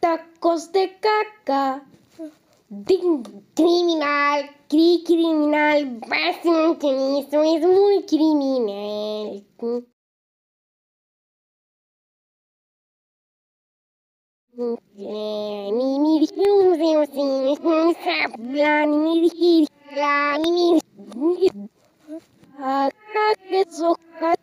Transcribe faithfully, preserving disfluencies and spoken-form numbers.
tacos de caca. Din- criminal, cri criminal, básicamente eso es muy criminal. Ni mi dijeron de sin sabla, ni mi dijeron, ni mi acá que soca